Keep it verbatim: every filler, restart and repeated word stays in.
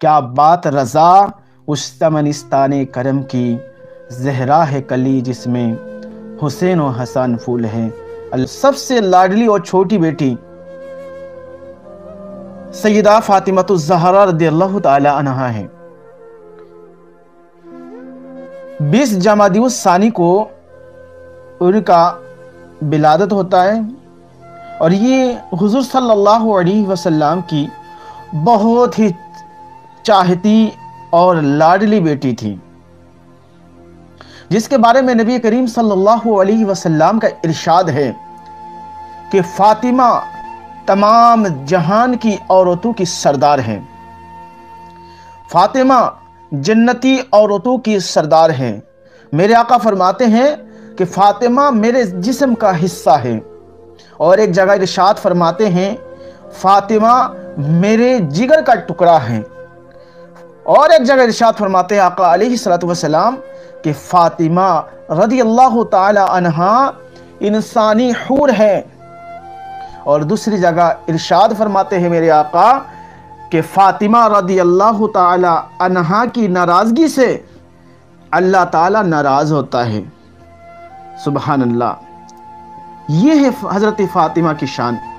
کیا بات رضا اس چمنستان کرم کی، زہرا ہے کلی جس میں حسین و حسن پھول ہیں۔ سب سے لاڈلی اور چھوٹی بیٹی سیدہ فاطمہ الزہرا رضی اللہ تعالی عنہا ہے۔ بیس جمادی الثانی کو ان کا ولادت ہوتا ہے، اور یہ حضور صلی اللہ علیہ وسلم کی بہت ہی چاہتی اور لاڈلی بیٹی تھی، جس کے بارے میں نبی کریم صلی اللہ علیہ وسلم کا ارشاد ہے کہ فاطمہ تمام جہان کی عورتوں کی سردار ہیں، فاطمہ جنتی عورتوں کی سردار ہیں۔ میرے آقا فرماتے ہیں کہ فاطمہ میرے جسم کا حصہ ہے، اور ایک جگہ ارشاد فرماتے ہیں فاطمہ میرے جگر کا ٹکڑا ہے، اور ایک جگہ ارشاد فرماتے ہیں آقا علیہ الصلوۃ والسلام کہ فاطمہ رضی اللہ تعالی عنہا انسانی حور ہے، اور دوسری جگہ ارشاد فرماتے ہیں میرے آقا کہ فاطمہ رضی اللہ تعالی عنہا کی ناراضگی سے اللہ تعالی ناراض ہوتا ہے۔ سبحان اللہ، یہ ہے حضرت فاطمہ کی شان۔